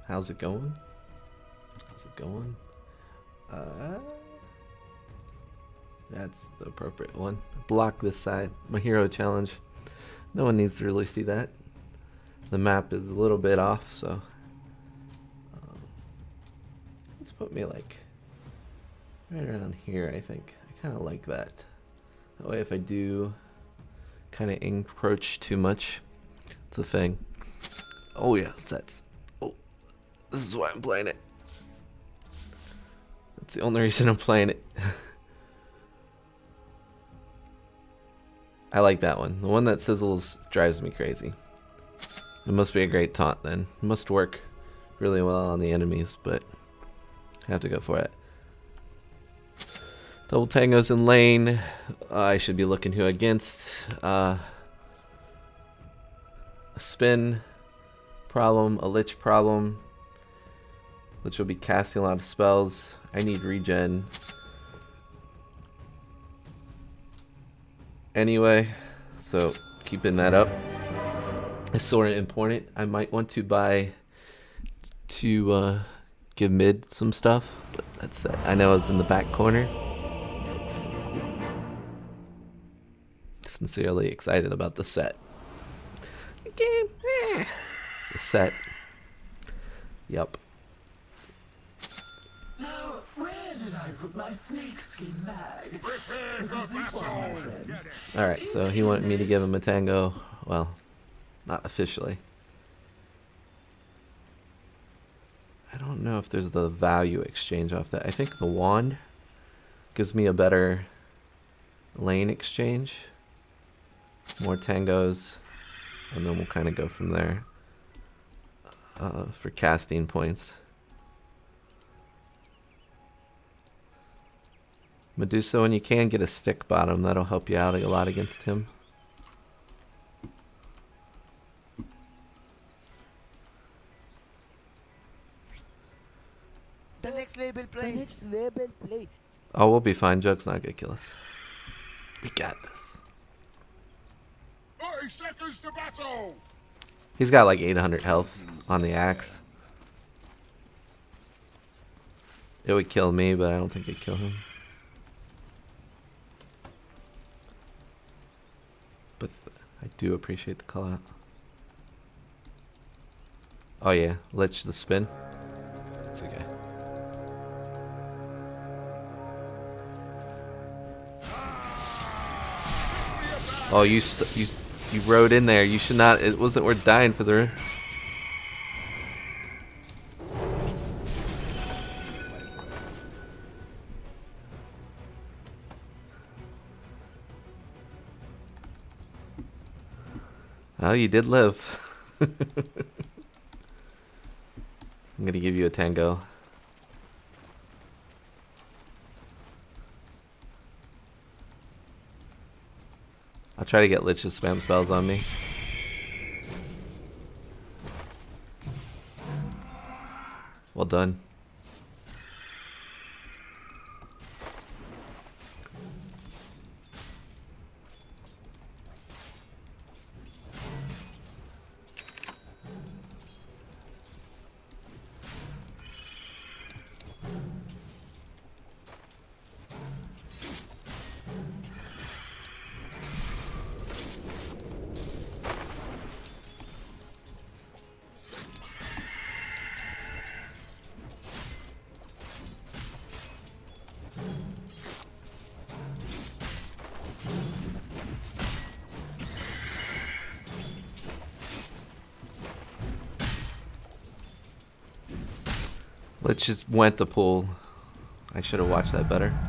How's it going? How's it going? That's the appropriate one. Block this side. My hero challenge. No one needs to really see that. The map is a little bit off, so let's put me like right around here. I think I kind of like that. That way, if I do kind of encroach too much, it's a thing. Oh yeah, sets. Oh, this is why I'm playing it. That's the only reason I'm playing it. I like that one. The one that sizzles drives me crazy. It must be a great taunt then. It must work really well on the enemies, but I have to go for it. Double tangos in lane. I should be looking who against. A spin problem, a lich problem. Lich will be casting a lot of spells. I need regen. Anyway, so keeping that up is sort of important. I might want to buy to give mid some stuff, but that's I know it's in the back corner. It's so cool. Sincerely excited about the set. The game, the set. Yup. Now, where did I put my snakeskin bag? Because this one, my friends, Alright, so he wanted me to give him a tango. Well, not officially. I don't know if there's the value exchange off that. I think the wand gives me a better lane exchange. More tangos. And then we'll kind of go from there. For casting points. Medusa, when you can get a stick bottom, that'll help you out a lot against him. The next label play. The next label play. Oh, we'll be fine. Joke's not gonna kill us. We got this. 30 seconds to battle. He's got like 800 health on the axe. It would kill me, but I don't think it'd kill him. But I do appreciate the call out. Oh yeah, Lich the spin. It's okay. Oh, you rode in there. You should not. It wasn't worth dying for the. Oh, you did live. I'm gonna give you a tango. I'll try to get Lich to spam spells on me. Well done. Let's just went to pull. I should have watched that better.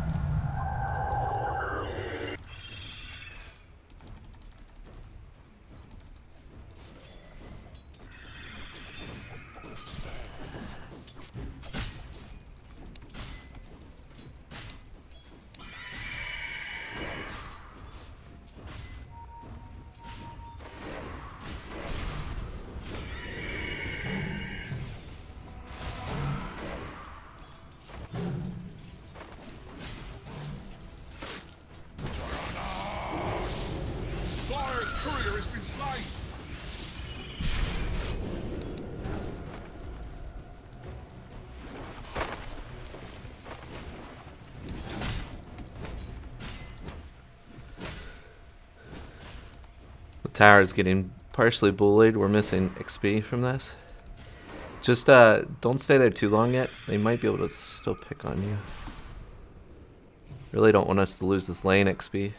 tower is getting partially bullied. We're missing XP from this. Just don't stay there too long yet. They might be able to still pick on you. Really don't want us to lose this lane XP.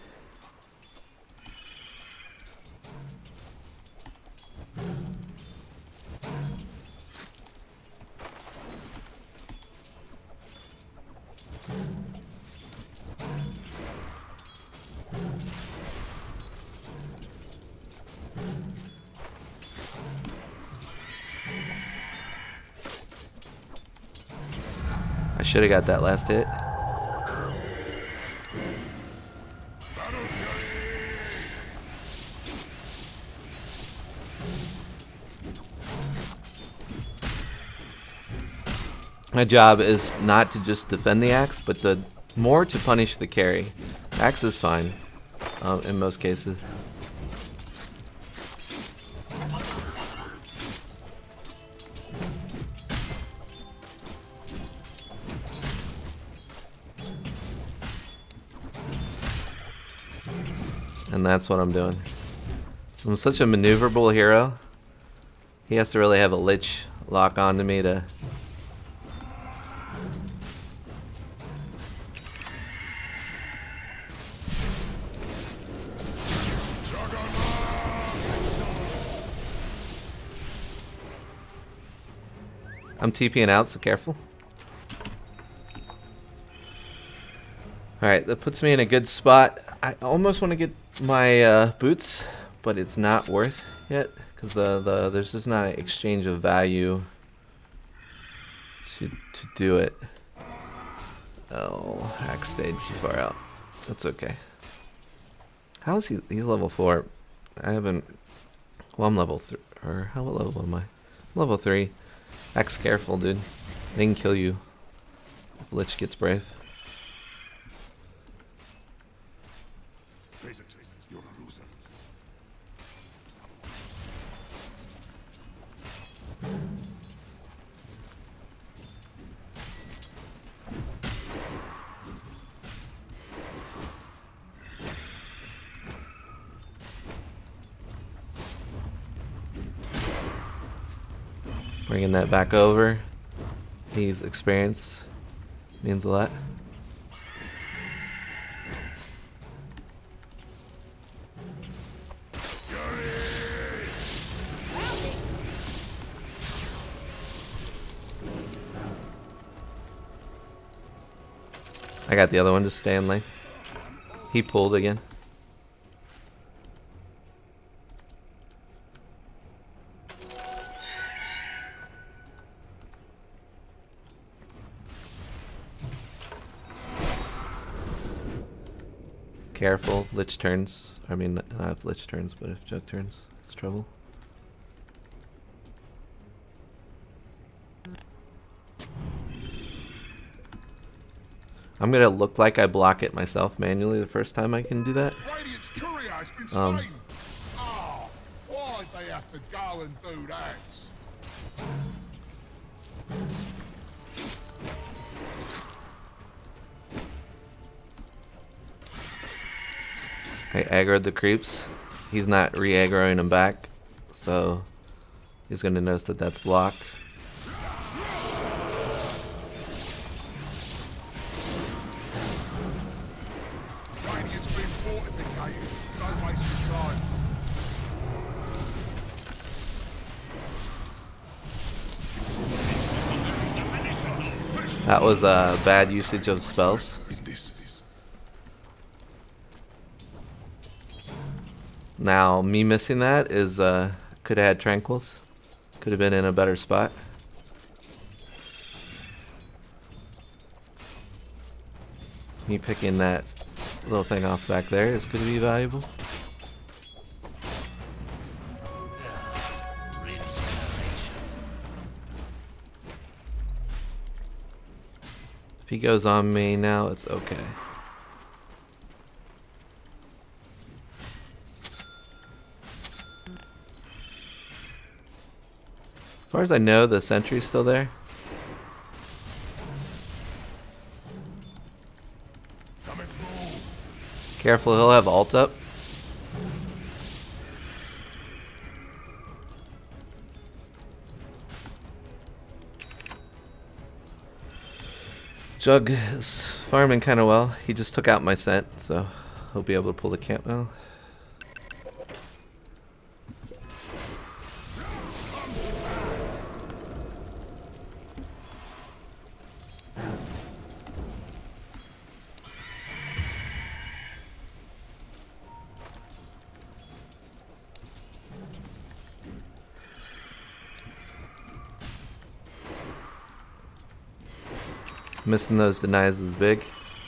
I should have got that last hit. My job is not to just defend the axe, but more to punish the carry. Axe is fine in most cases. And that's what I'm doing. I'm such a maneuverable hero. He has to really have a lich lock on to me to... I'm TPing out, so careful. Alright, that puts me in a good spot. I almost want to get my boots, but it's not worth it because there's just not an exchange of value to do it. Oh, hack stayed too far out. That's okay. How is he? He's level 4. I haven't. Well, I'm level 3. Or how level am I? I'm level 3. Axe careful, dude. They can kill you if Lich gets brave. Face it, you're a loser. Bringing that back over. He's experience means a lot. I got the other one, just stay in lane. He pulled again. Careful, Lich turns. I mean, not if Lich turns, but if Jug turns, it's trouble. I'm gonna look like I block it myself manually the first time I can do that. Radiant's courier has been slain. Oh, why'd they have to go and do that? I aggroed the creeps. He's not re-aggroing them back, so he's gonna notice that that's blocked. Radiant's been fortificated. Don't waste your time. That was a bad usage of spells. Now, me missing that is, could have had Tranquils. Could have been in a better spot. Me picking that little thing off back there is going to be valuable. If he goes on me now, it's okay. As far as I know, the sentry's still there. Coming through. Careful, he'll have ult up. Jug is farming kind of well. He just took out my scent, so he'll be able to pull the camp now. Missing those denies is big.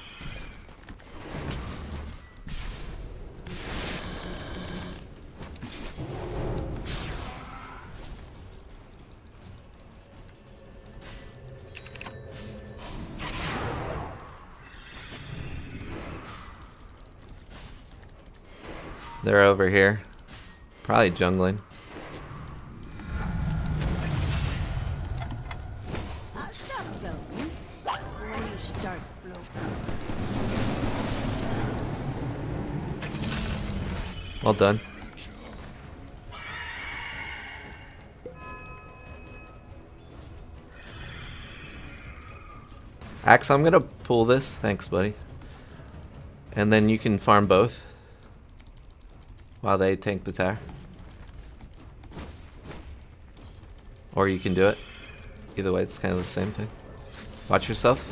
They're over here. Probably jungling. Well done. Axe, I'm gonna pull this. Thanks, buddy. And then you can farm both while they tank the tower. Or you can do it. Either way, it's kind of the same thing. Watch yourself.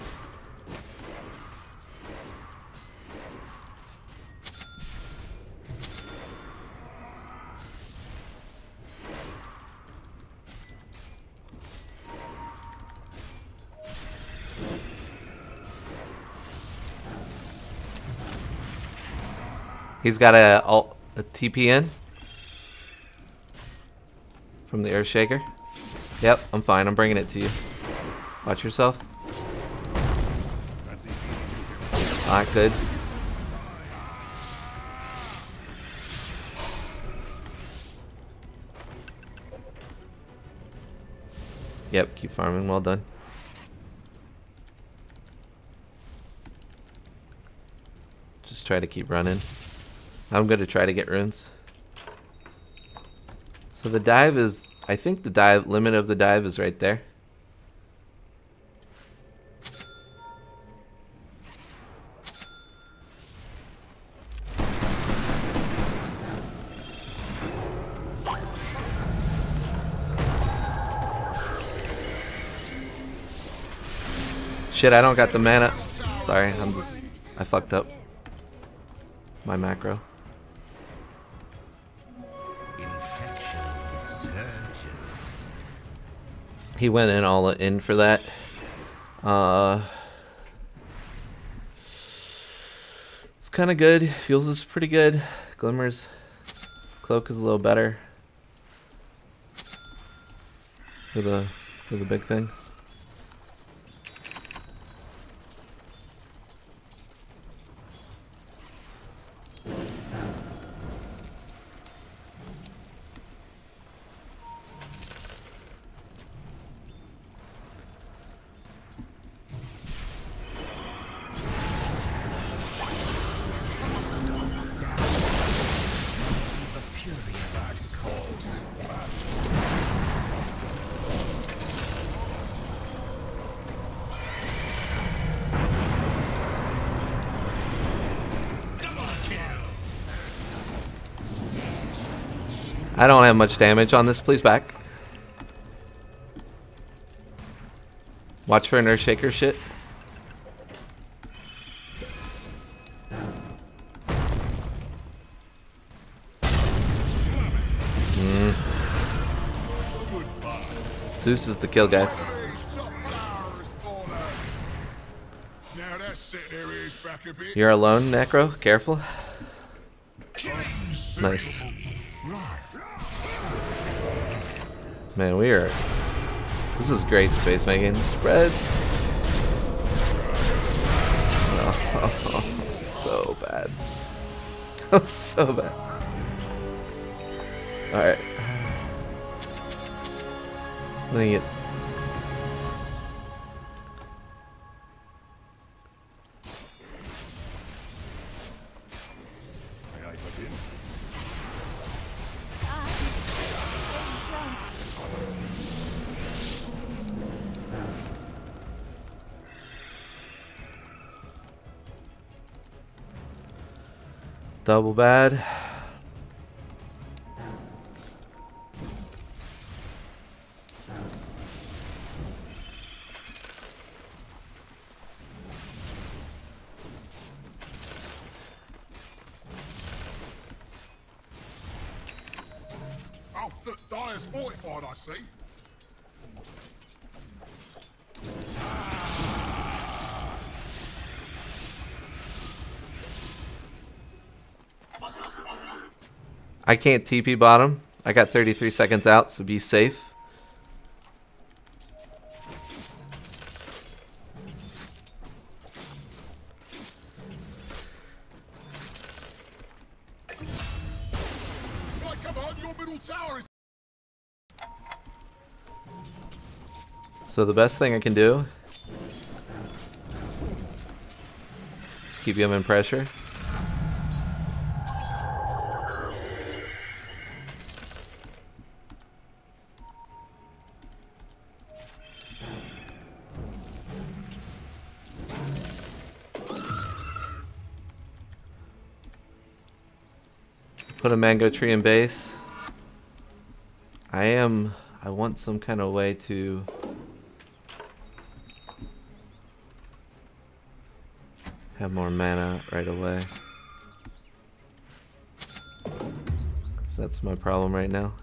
He's got a TP in from the Earthshaker. Yep, I'm fine. I'm bringing it to you. Watch yourself. Alright, good. Yep, keep farming. Well done. Just try to keep running. I'm going to try to get runes. So the dive is, I think the dive limit of the dive is right there. Shit, I don't got the mana. Sorry, I fucked up my macro. He went in all in for that. It's kind of good. Fuels is pretty good. Glimmer's cloak is a little better for the big thing. I don't have much damage on this. Please back. Watch for an Earthshaker shit. Zeus is the kill, guys. You're alone, Necro. Careful. Nice. Man, we are... This is great space making. Spread. Oh, so bad. So bad. Alright. Let me get... Double bad. Oh, the Dyer's fortified, I see. I can't TP bottom. I got 33 seconds out, so be safe. Right, come on, your middle tower is... So the best thing I can do is keep him in pressure. Put a mango tree in base. I want some kind of way to have more mana right away. So that's my problem right now.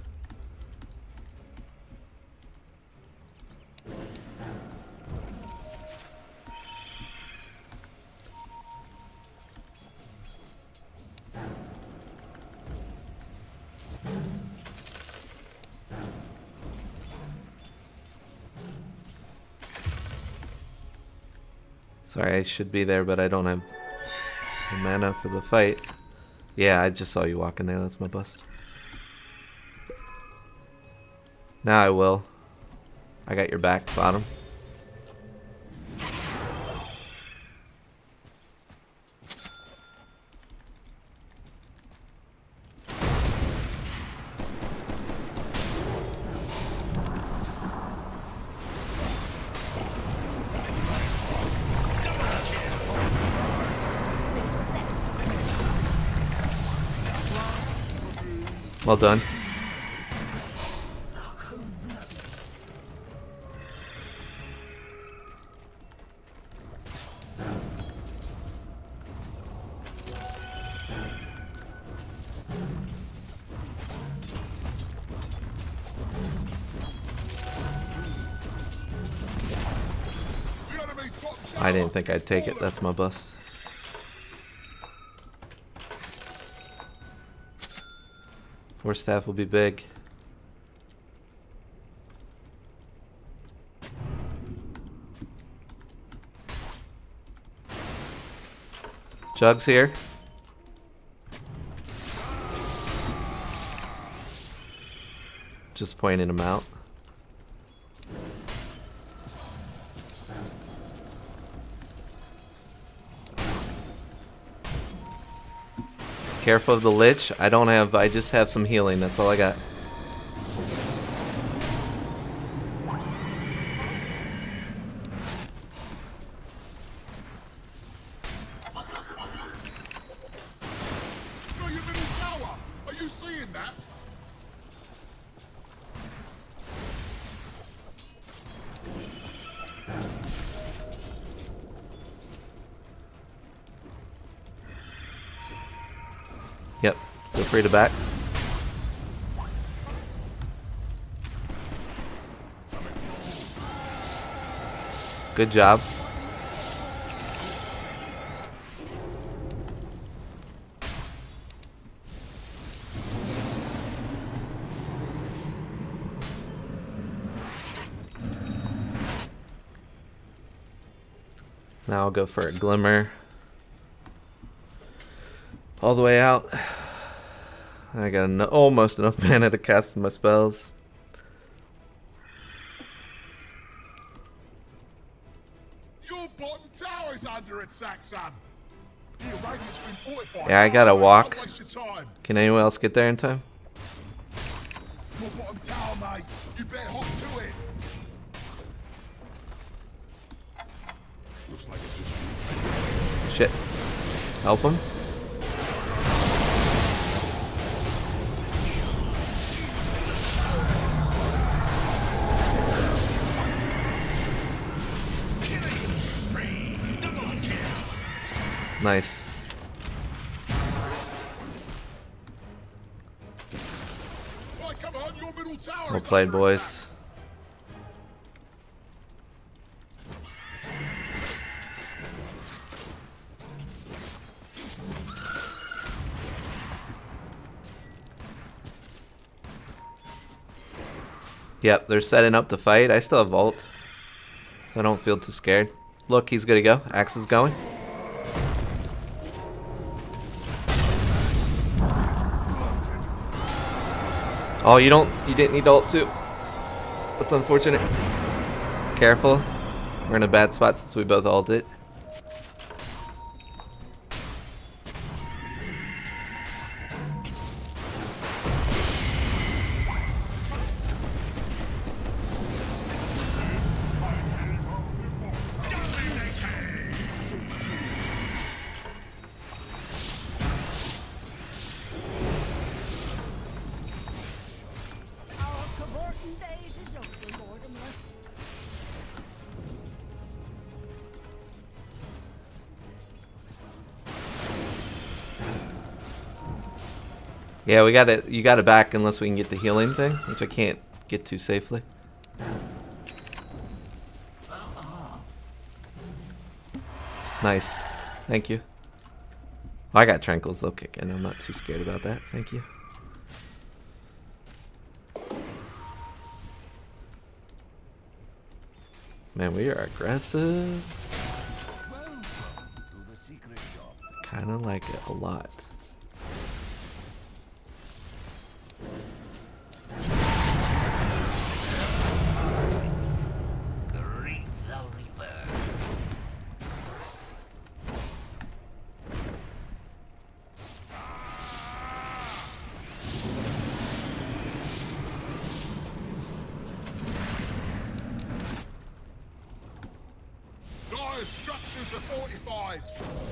Sorry, I should be there, but I don't have the mana for the fight. Yeah, I just saw you walking there. That's my bust. Now I will. I got your back, bottom. Well done. I didn't think I'd take it. That's my bust. Force staff will be big. Jug's here. Just pointing him out. Careful of the lich. I just have some healing. That's all I got. Your middle tower! Are you seeing that? Yep. Feel free to back. Good job. Now I'll go for a Glimmer. All the way out. I got almost enough mana to cast my spells. Your bottom tower is under attack, son. Your radiant's been fortified. Yeah, I gotta walk. Don't waste your time. Can anyone else get there in time? Your bottom tower, mate. You better hop to it. Looks like it's just... Shit. Help him. Nice. Right, come on, your middle tower Well is played, under boys. Yep, they're setting up to fight. I still have ult, so I don't feel too scared. Look, he's gonna go. Axe is going. Oh, you didn't need ult too. That's unfortunate. Careful. We're in a bad spot since we both ulted. Yeah, we got it. You got it back unless we can get the healing thing, which I can't get to safely. Nice. Thank you. I got Tranquil's low kick, and I'm not too scared about that. Thank you. Man, we are aggressive. Kind of like it a lot. Dire structures are fortified.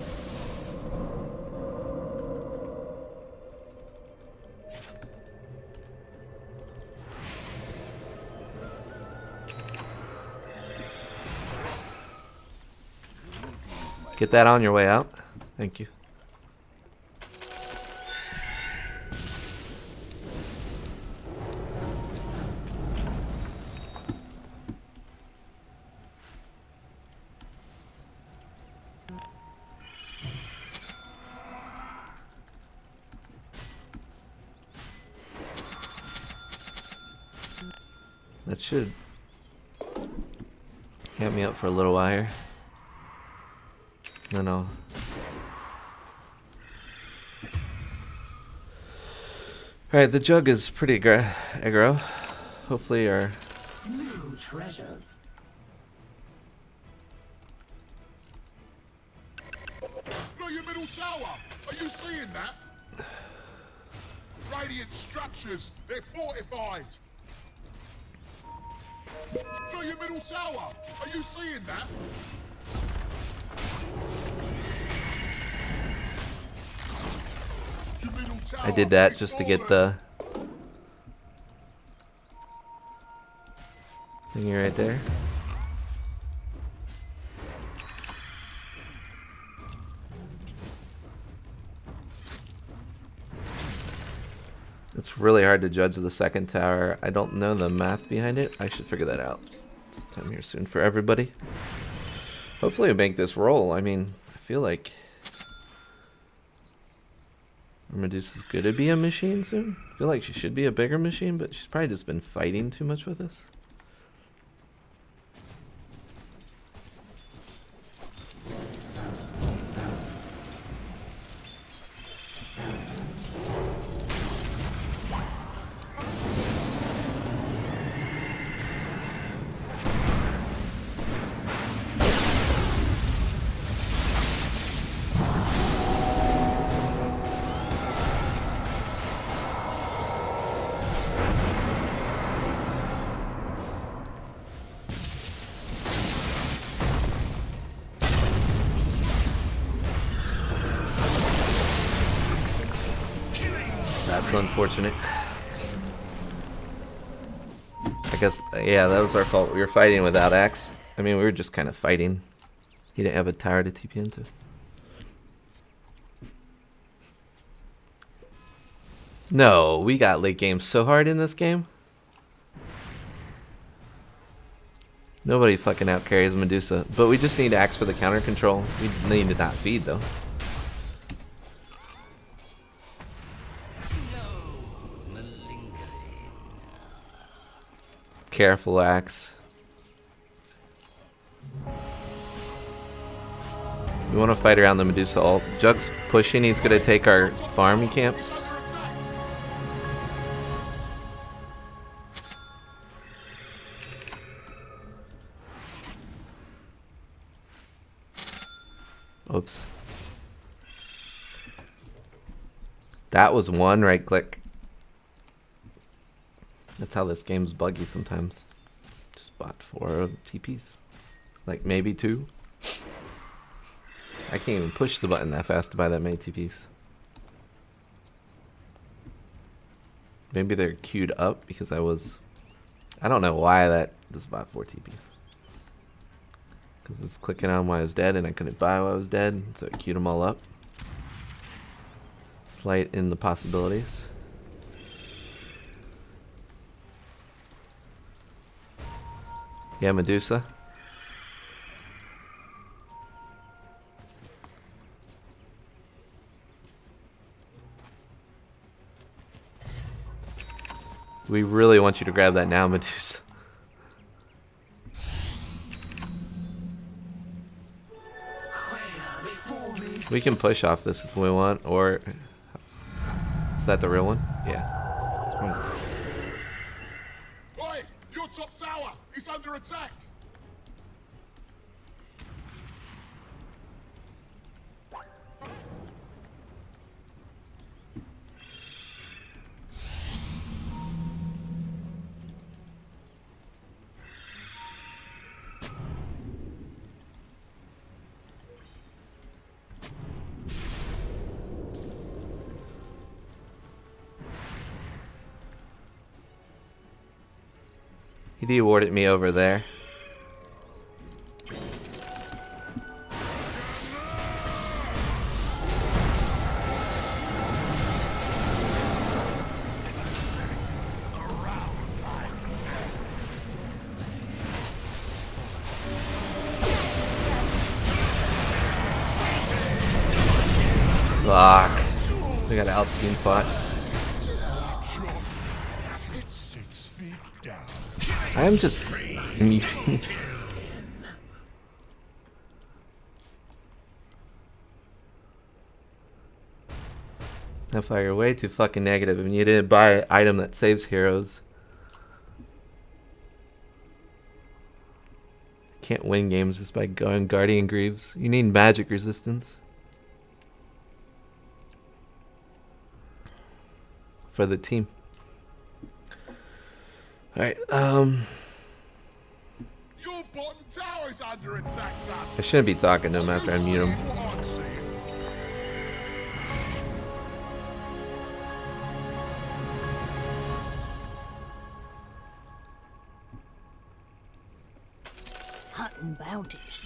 Get that on your way out. Thank you. That should get me up for a little while here. Then I'll... Alright, the jug is pretty aggro. Hopefully our... New treasures. Look, your middle tower. Are you seeing that? Radiant structures, they're fortified. Look, your middle tower. Are you seeing that? Your middle tower I did that is just to get fallen. the thingy right there. It's really hard to judge the second tower. I don't know the math behind it. I should figure that out sometime here soon for everybody. Hopefully we make this roll. I mean, I feel like Medusa's gonna be a machine soon. I feel like she should be a bigger machine, but she's probably just been fighting too much with us. That's unfortunate. I guess, yeah, that was our fault. We were fighting without Axe. I mean, we were just kind of fighting. He didn't have a tower to TP into. No, we got late game so hard in this game. Nobody fucking out carries Medusa, but we just need Axe for the counter control. We need to not feed though. Careful, Axe. We want to fight around the Medusa ult. Jug's pushing. He's gonna take our farm camps. Oops. That was one right click. That's how this game's buggy sometimes. Just bought 4 TPs. Like maybe 2. I can't even push the button that fast to buy that many TPs. Maybe they're queued up because I don't know why that just bought 4 TPs. Because it's clicking on while I was dead and I couldn't buy while I was dead, so it queued them all up. Slight in the possibilities. Yeah, Medusa. We really want you to grab that now, Medusa. We can push off this if we want, or... Is that the real one? Yeah. Oi! Your top tower! It's under attack! He de-warded me over there. Fuck. We got out team fought. I am just muting. Snapfire, you're way too fucking negative and you didn't buy an item that saves heroes. Can't win games just by going Guardian Greaves. You need magic resistance. For the team. Alright, Your bottom tower's under attack, son. I shouldn't be talking to him after I mute him. What I'm seeing? Hunting bounties.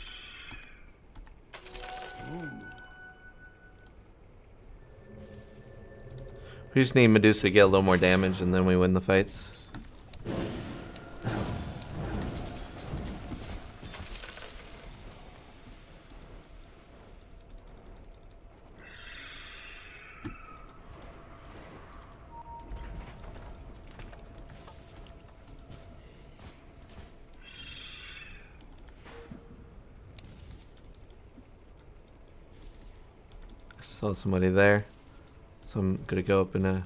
We just need Medusa to get a little more damage and then we win the fights. I saw somebody there. So I'm gonna go up in a...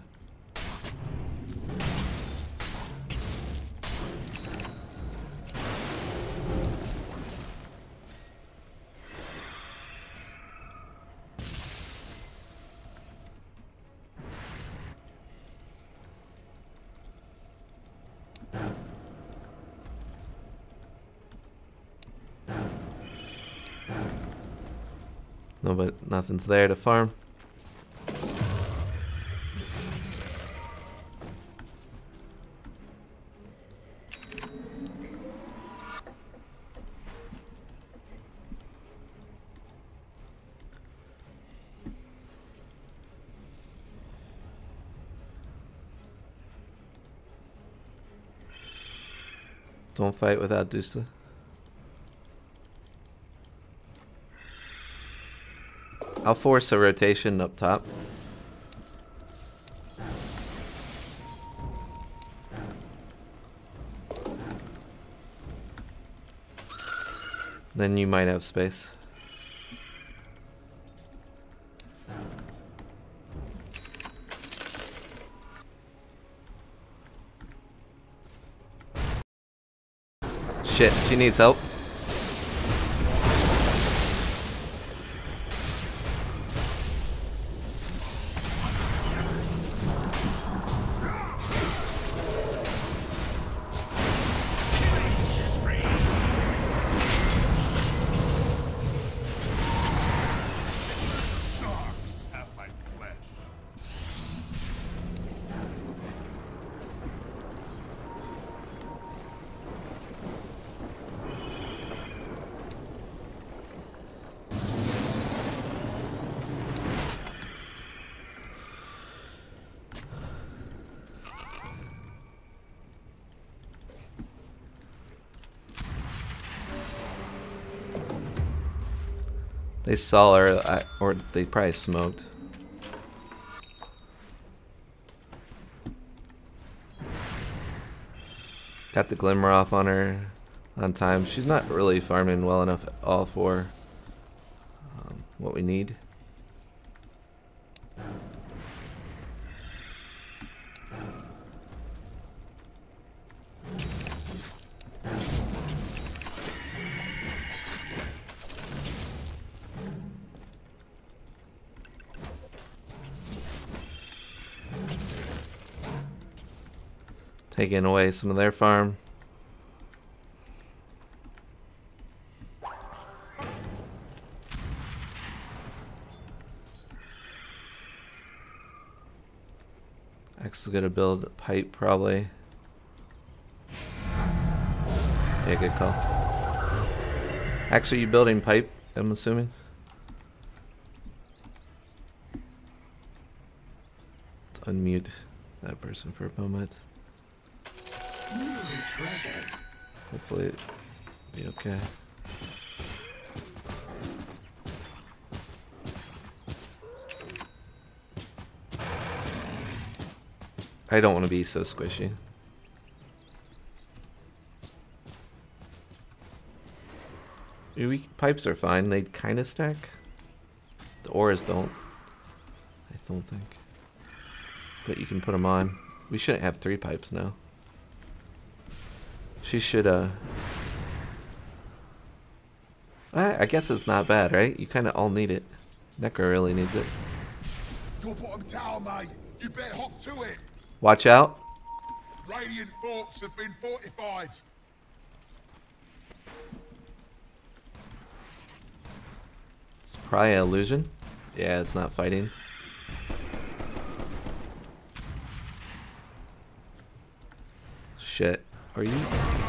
No, but nothing's there to farm. Don't fight without Dusta. I'll force a rotation up top. Then you might have space. Shit, she needs help. They saw her, or they probably smoked. Got the Glimmer off on her on time. She's not really farming well enough at all for what we need. Taking away some of their farm. X is gonna build a pipe probably. Yeah, good call. X, are you building pipe? I'm assuming. Let's unmute that person for a moment. Hopefully it'll be okay. I don't want to be so squishy. Pipes are fine. They kind of stack. The auras don't. I don't think. But you can put them on. We shouldn't have 3 pipes now. She should, I guess it's not bad, right? You kind of all need it. Necro really needs it. Your bottom tower, mate. You better hop to it. Watch out. Radiant forts have been fortified. It's probably an illusion. Yeah, it's not fighting. Shit. Are you?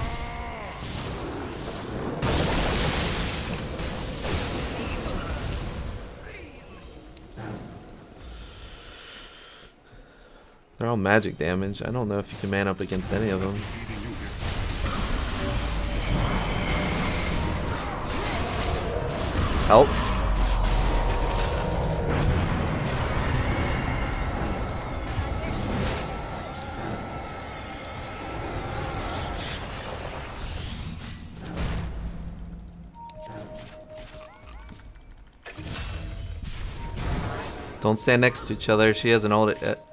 They're all magic damage. I don't know if you can man up against any of them. Help. Don't stand next to each other. She hasn't ult it yet.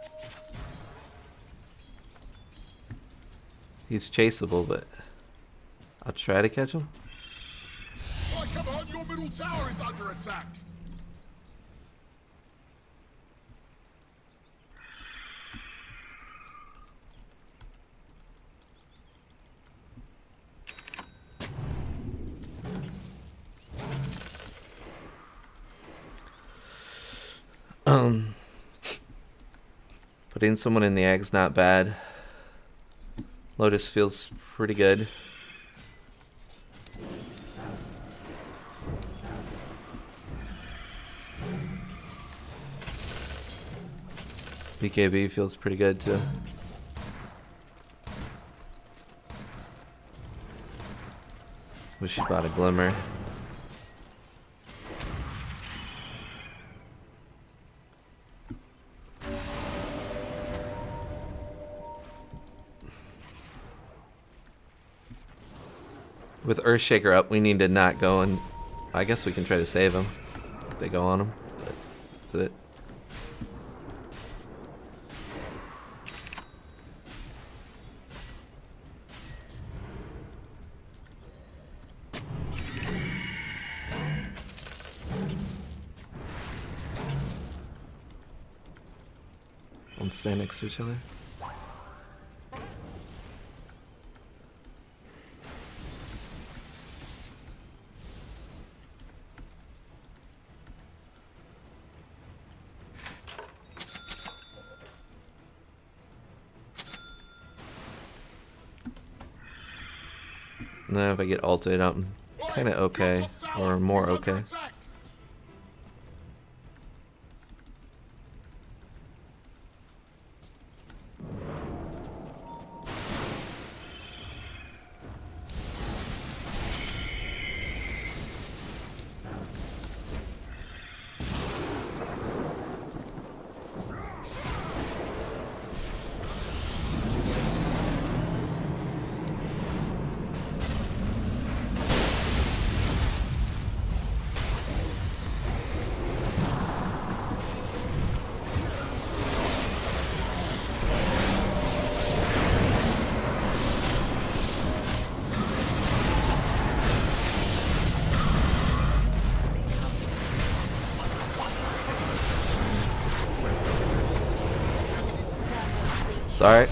He's chaseable, but I'll try to catch him. Oh, come on, your middle tower is under attack. Putting someone in the egg's not bad. Lotus feels pretty good. BKB feels pretty good too. Wish she bought a Glimmer. With Earthshaker up, we need to not go and... I guess we can try to save him if they go on him, but that's it. Don't stand next to each other. Now if I get ulted, I'm kind of okay, or more okay. Sorry.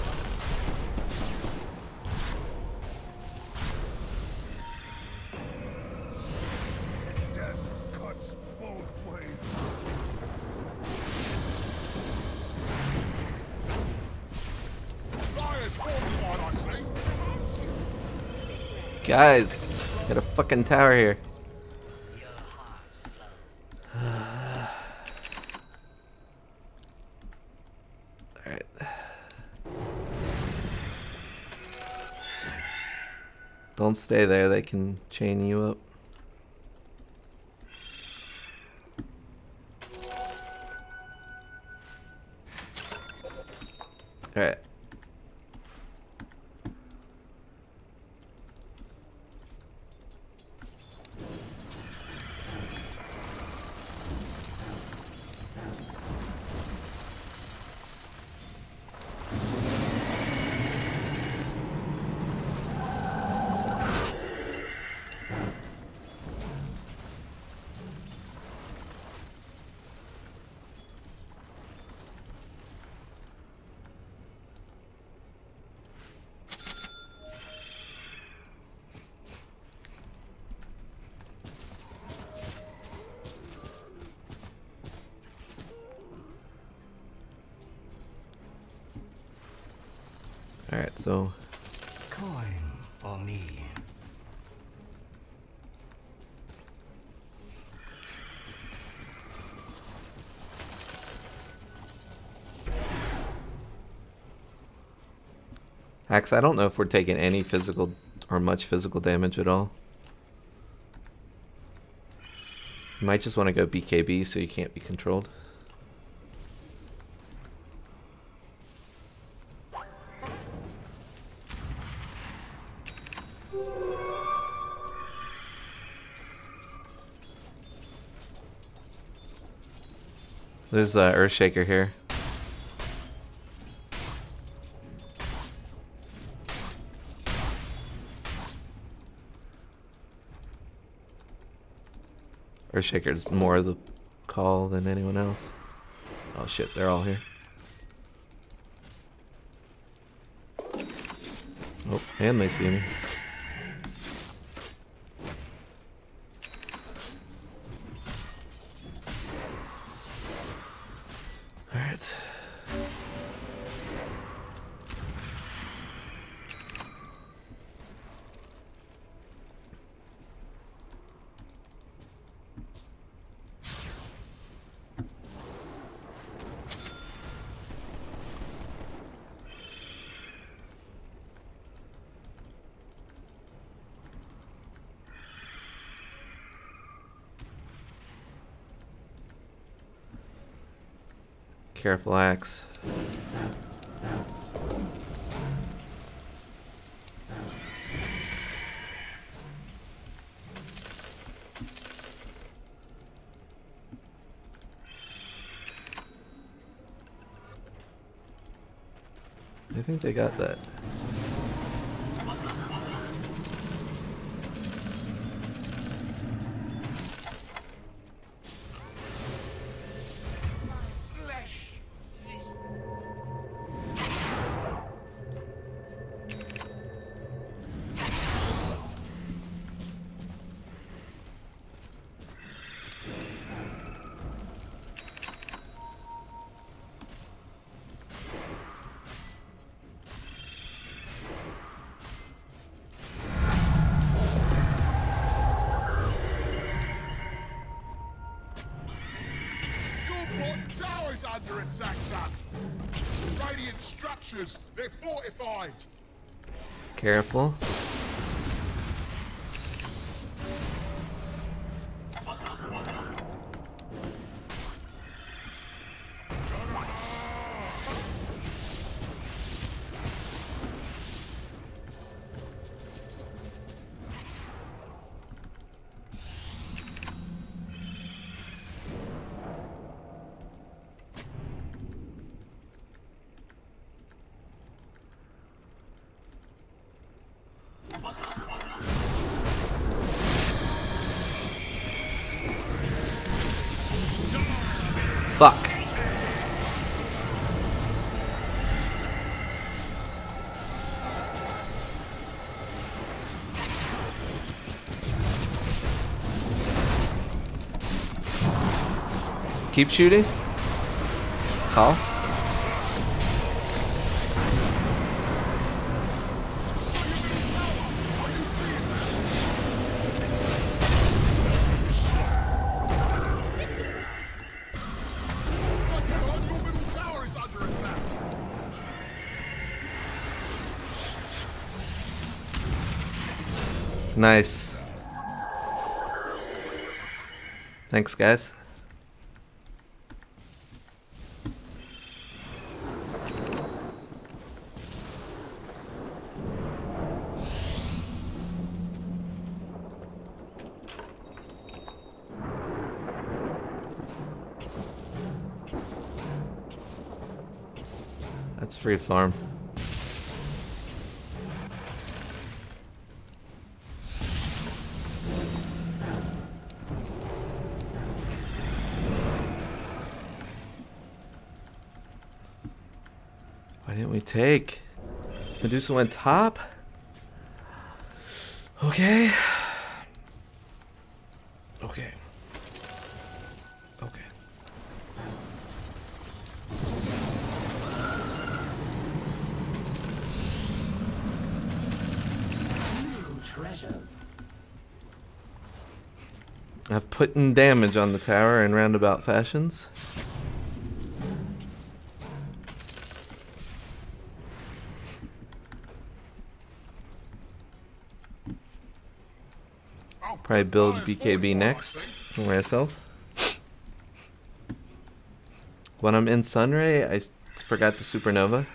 Guys, got a fucking tower here. Alright. Don't stay there, they can chain you up. Alright. Alright, so coin for me. Axe, I don't know if we're taking any physical or much physical damage at all. You might just want to go BKB so you can't be controlled. There's the Earthshaker here. Earthshaker's more of the call than anyone else. Oh shit, they're all here. Oh, and they see me. Alright. Careful, axe. I think they got that. Towers under it, Saxon. Radiant structures, they're fortified. Careful. Fuck. Keep shooting. Call. Nice. Thanks, guys. That's free farm. Why didn't we take? Medusa went top? Okay. Okay. Okay. New treasures. I've put in damage on the tower in roundabout fashions. Probably build BKB next for myself. When I'm in Sunray, I forgot the supernova.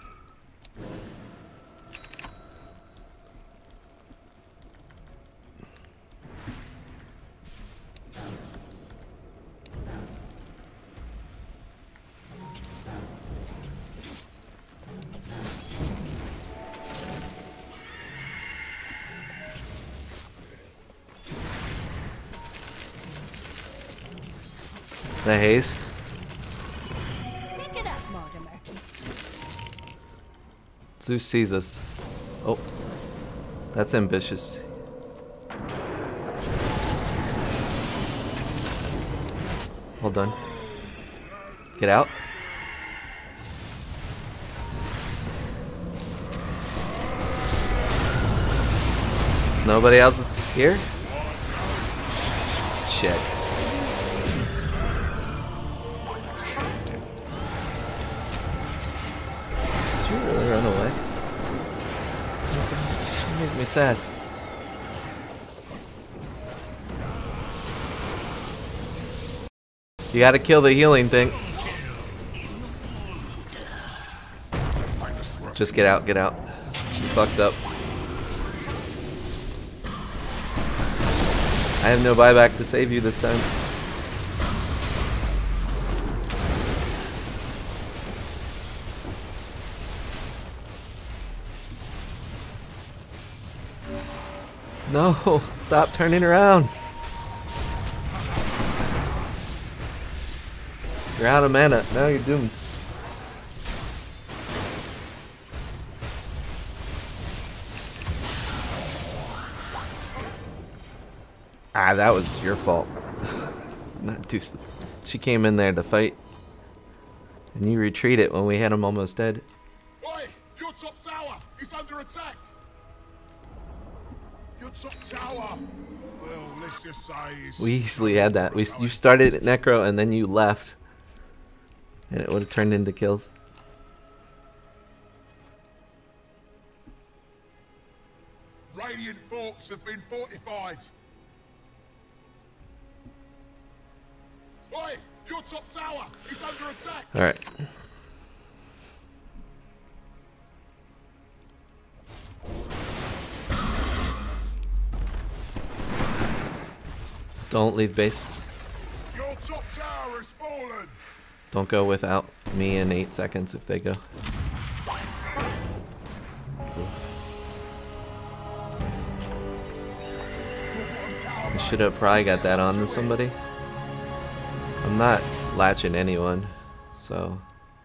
The haste. Pick it up, Mortimer. Zeus sees us. Oh. That's ambitious. Hold on. Get out. Nobody else is here? Shit. Did you really run away? You make me sad. You gotta kill the healing thing. Just get out, get out. You fucked up. I have no buyback to save you this time. No, stop turning around. You're out of mana. Now you're doomed. Ah, that was your fault. Not Deuce's. She came in there to fight. And you retreated when we had him almost dead. Oi! Your top tower! It's under attack! Your top tower! Well, let's just say it's... We easily had that. You started at Necro and then you left. And it would have turned into kills. Radiant forts have been fortified. Oi! Your top tower! It's under attack! Alright. Don't leave base. Your top tower has fallen! Don't go without me in 8 seconds if they go. Nice. I should have probably got that on to somebody. I'm not latching anyone, so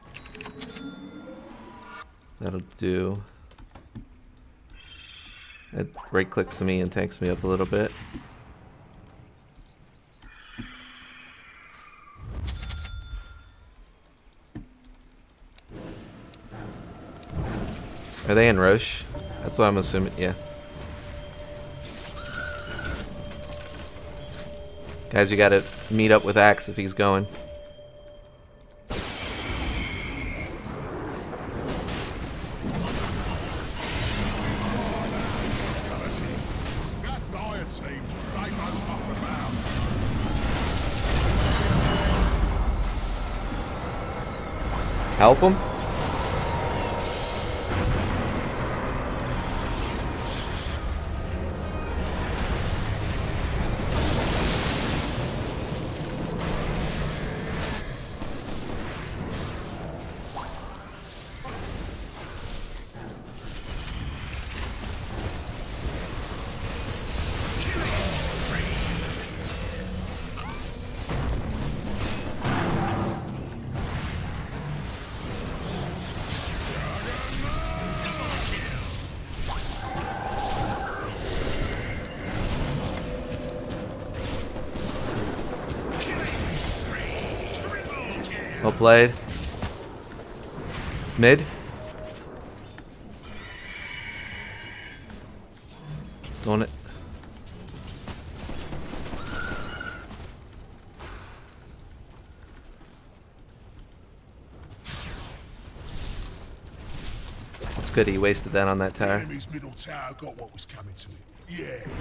that'll do. It right clicks me and takes me up a little bit. Are they in Roche? That's what I'm assuming, yeah. Guys, you gotta meet up with Axe if he's going. That dire team, they must up and out. Help him? Well played. Mid. Doing it. It's good he wasted that on that The tower. enemy's middle tower got what was coming to it. Yeah.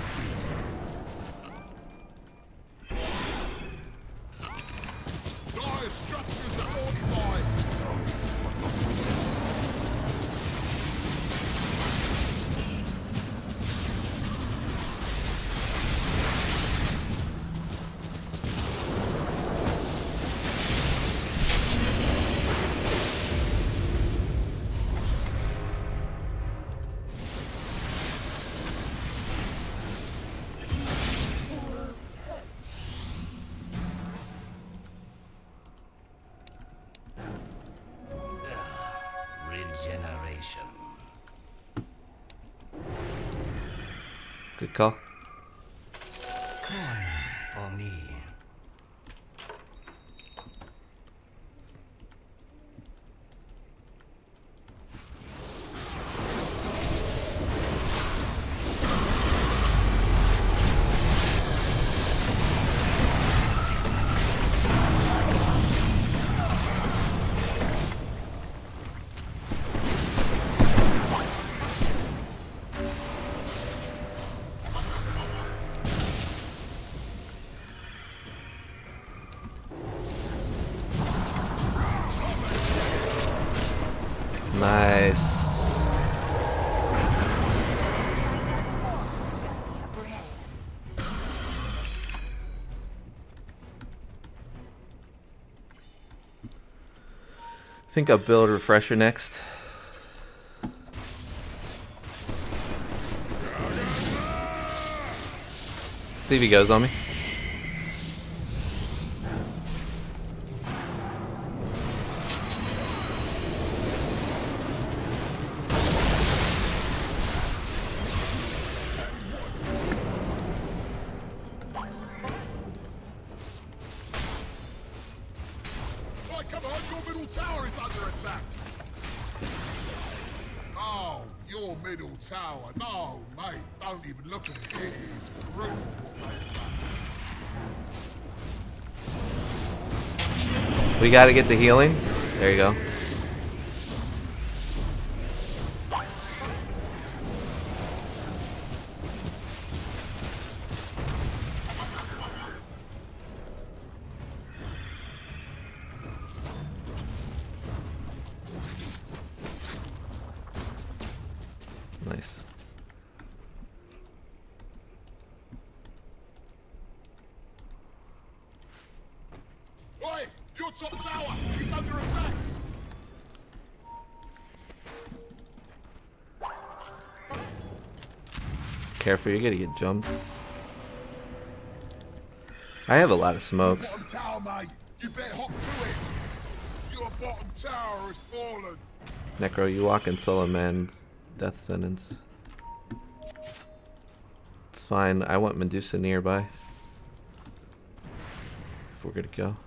Dire structures are fortified. Regeneration. Good call. Coin for me. Nice. think I'll build Refresher next. See if he goes on me. Right, come on, your middle tower is under attack. Oh, your middle tower. No, mate, don't even look at it. It is brutal. We gotta get the healing. There you go. Nice. Oi, your top tower is under attack. Careful, you're gonna get jumped. I have a lot of smokes. Bottom tower, mate. You better hop to it. Your bottom tower has fallen. Necro, you walk in solo, man. Death sentence. It's fine. I want Medusa nearby. If we're gonna go.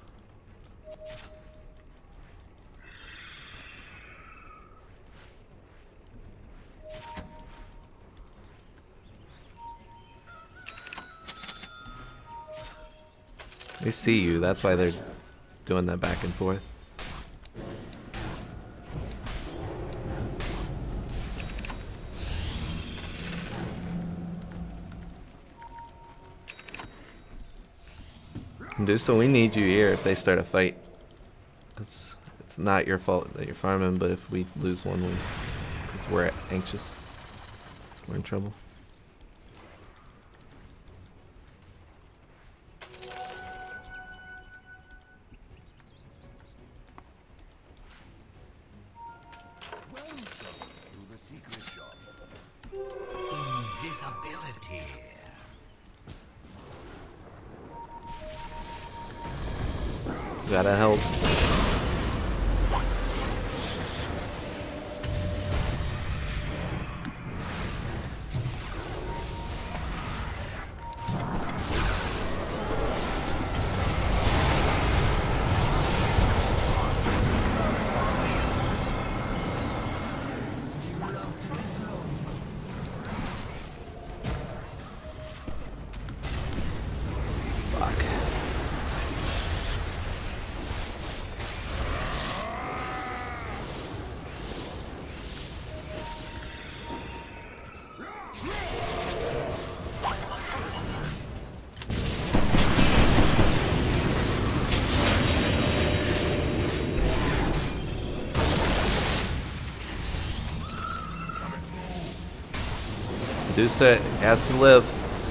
They see you, that's why they're doing that back and forth. Medusa, we need you here if they start a fight. It's not your fault that you're farming, but if we lose one, because we're anxious, we're in trouble. Invisibility. Gotta help. Medusa has to live.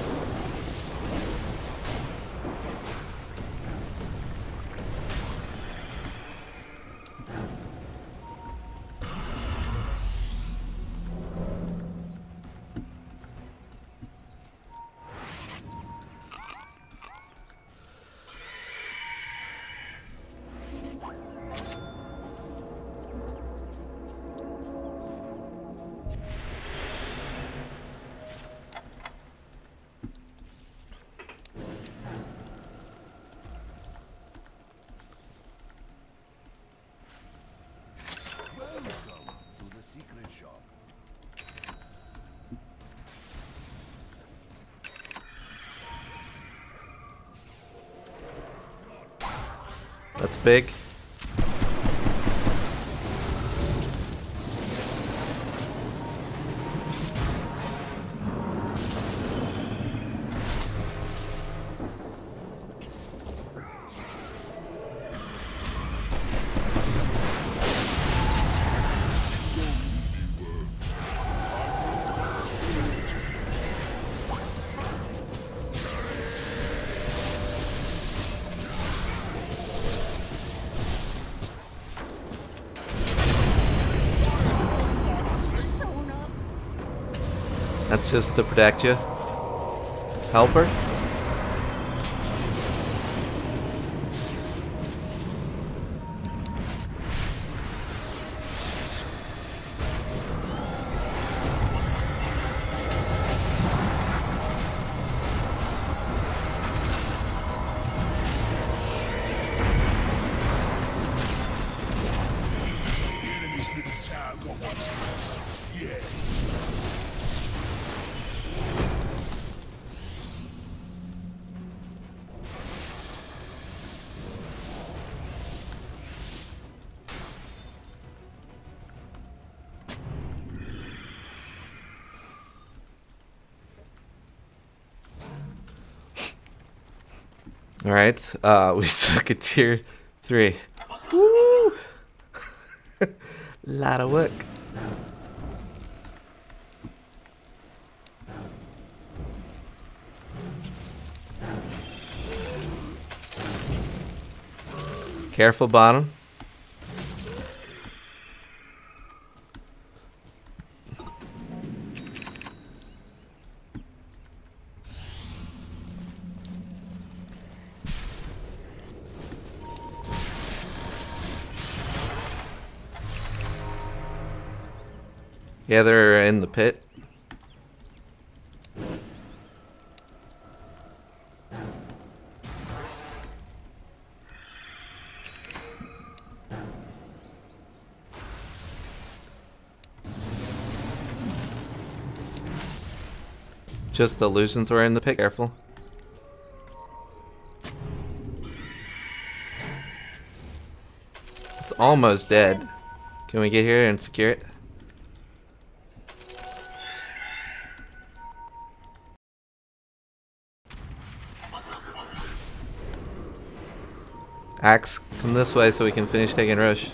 That's big. That's just to protect you. Helper. Alright, we took a tier 3. Woo! Lot of work. Careful bottom. Yeah, they're in the pit. Just illusions were in the pit. Careful. It's almost dead. Can we get here and secure it? Axe, come this way so we can finish taking Roche.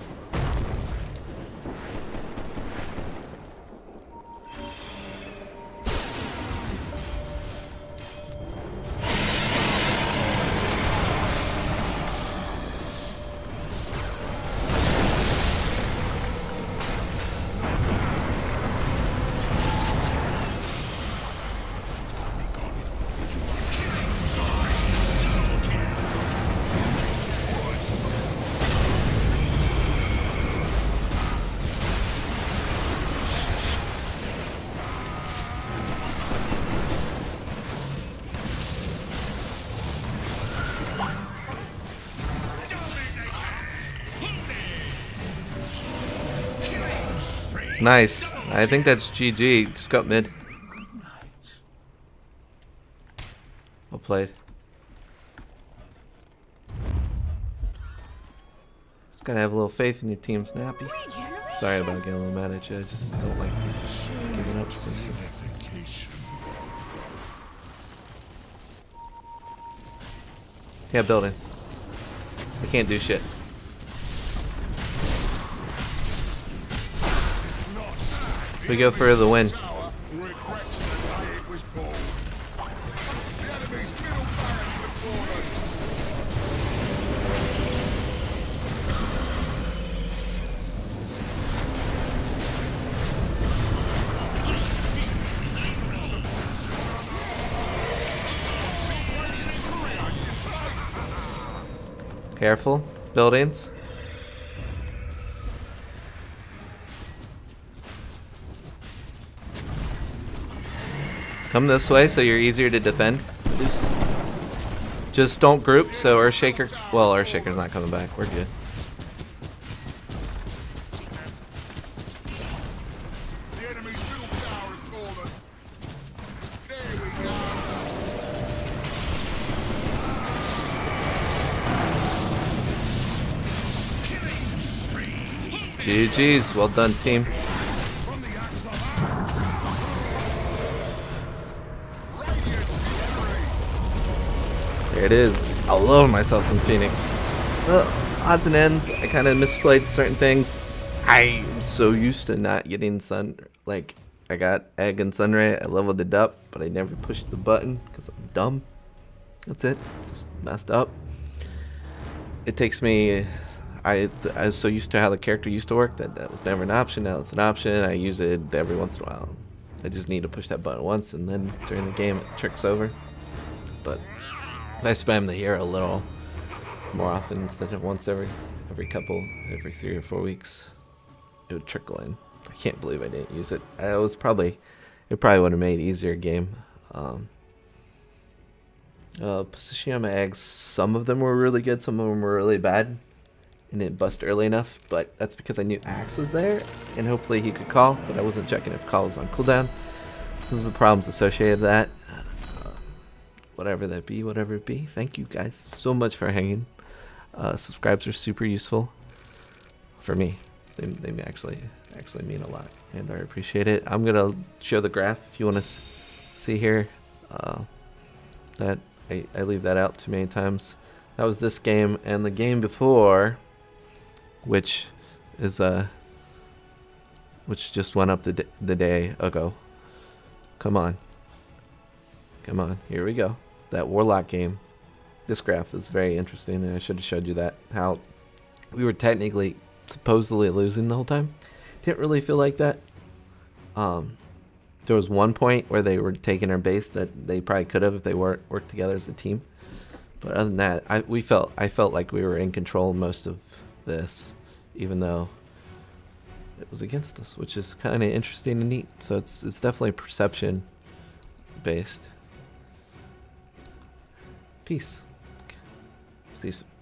Nice. I think that's GG. Just got mid. Well played. Just gotta have a little faith in your team, Snappy. Sorry about getting a little mad at you. I just don't like giving up so soon. Yeah, buildings. I can't do shit. We go for the win. Careful, buildings. Come this way so you're easier to defend. Just don't group so Earthshaker. Well, Earthshaker's not coming back. We're good. The enemy's middle tower is fallen. There we go. GG's. Well done, team. There it is. I love myself some Phoenix. Odds and ends. I kind of misplayed certain things. I am so used to not getting sun. Like, I got Egg and Sunray. I leveled it up, but I never pushed the button because I'm dumb. That's it. Just messed up. It takes me. I was so used to how the character used to work that was never an option. Now it's an option. I use it every once in a while. I just need to push that button once, and then during the game it tricks over. But if I spam the hero a little more often instead of once every 3 or 4 weeks, it would trickle in. I can't believe I didn't use it. It probably would have made easier game. Positioning on my eggs, some of them were really good, some of them were really bad, and it bust early enough, but that's because I knew Axe was there, and hopefully he could call, but I wasn't checking if call was on cooldown. This is the problems associated with that. Whatever that be, whatever it be. Thank you guys so much for hanging. Subscribes are super useful for me. They actually mean a lot, and I appreciate it. I'm gonna show the graph if you want to see here. That I leave that out too many times. That was this game, and the game before, which just went up the day ago. Come on, here we go. That Warlock game. This graph is very interesting, and I should have showed you that. How we were technically, supposedly losing the whole time. Didn't really feel like that. There was one point where they were taking our base that they probably could have if they worked together as a team. But other than that, I felt like we were in control most of this, even though it was against us, which is kind of interesting and neat. So it's definitely perception based. Peace. See you soon.